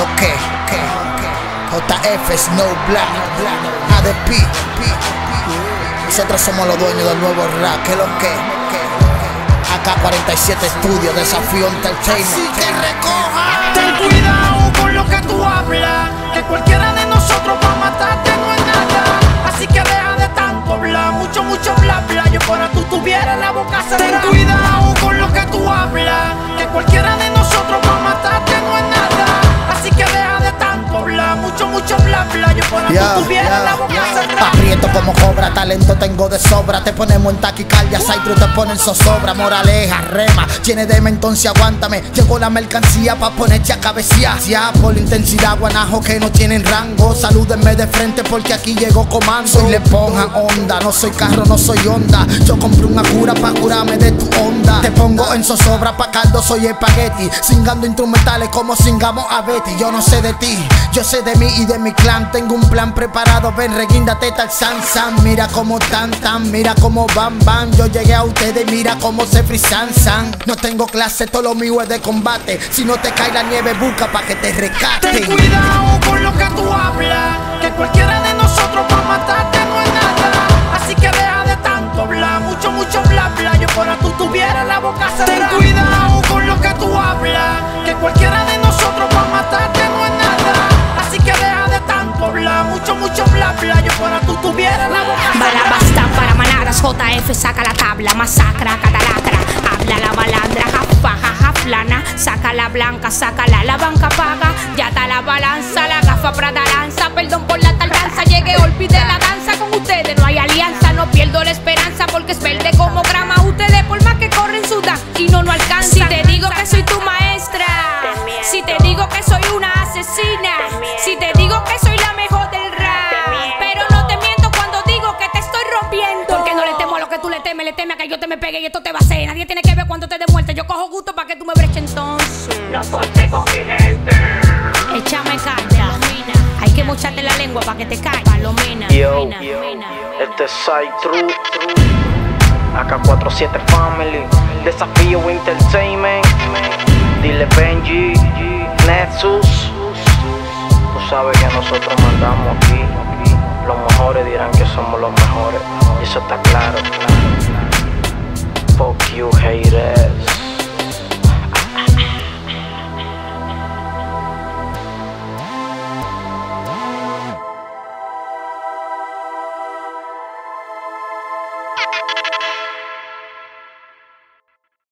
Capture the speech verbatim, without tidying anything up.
lo que, que, J F, Snow Black, A D P. Nosotros somos los dueños del nuevo rap, que lo que, A K cuarenta y siete Studio, Desafío Entertainment. Así que recoja. Ten cuidado con lo que tú hablas, que cualquiera de nosotros va a matarte no es nada. Así que deja de tanto hablar, mucho, mucho bla bla. Yo fuera tú tuviera la boca cerrada. Ten cuidado con lo que tú hablas, que cualquiera de nosotros va a matarte no es nada. Así que deja de tanto hablar, mucho, mucho bla bla. Yo fuera Yeah, tú tuviera yeah. la boca cerrada. Aprieto como cobra, talento tengo de sobra. Te ponemos en taquicardia, Saitru te ponen zozobra. Moraleja, rema, tiene deme entonces aguántame. Llegó la mercancía pa' ponerte a cabecear. Ya por intensidad, guanajo que no tienen rango. Salúdenme de frente porque aquí llegó comando. Soy le pongan onda, no soy carro, no soy onda. Yo compré una cura pa' curarme de tu onda. Te pongo en zozobra pa' caldo, soy espagueti. Singando instrumentales como singamos a Betty. Yo no sé de ti, yo sé de mí y de mi clan. Tengo un plan preparado, ven reguíndate tal san san. Mira como tan tan, mira como van van. Yo llegué a ustedes, mira como se frisan san. No tengo clase, todo lo mío es de combate. Si no te cae la nieve, busca pa' que te rescate. Ten cuidado con lo que tú hablas, que cualquiera de nosotros va a matarte no es nada. Así que deja de tanto hablar, mucho, mucho bla bla. Yo fuera tú tuviera la boca cerrada. Ten cuidado con lo que tú hablas, que cualquiera de nosotros va a matarte no es nada. Así que deja de tanto hablar, mucho, mucho bla bla. Yo fuera tú tuviera la boca cerrada. Bala basta para manadas, J F saca la tabla, masacra, catalacra. Habla la balandra, jafa, jaja, flana. Saca la blanca, sácala, la banca paga. Ya está la balanza, la gafa prada lanza. Perdón por la tardanza, llegué, olvidé la danza. Con ustedes no hay alianza, no pierdo la esperanza porque es verde como grama. Ustedes por más que corren sudan y no no alcanzan. Si te digo que soy tu maestra, si te digo que soy una asesina, si te digo que soy la mejor del rap, pero no te miento cuando digo que te estoy rompiendo. Porque no le temo a lo que tú le temes, le teme a que yo te me pegue y esto te va a hacer. Nadie tiene que ver cuando te dé muerte. Yo cojo gusto para que tú me breches entonces. No solté con mi gente. Échame caña, hay que mocharte la lengua para que te caiga. Palomena, Yo, mina, mina. este es Saitru, A K cuarenta y siete Family, Desafío Entertainment. Dile Benji, Nexus. Tú sabes que nosotros mandamos aquí. Los mejores dirán que somos los mejores. Y eso está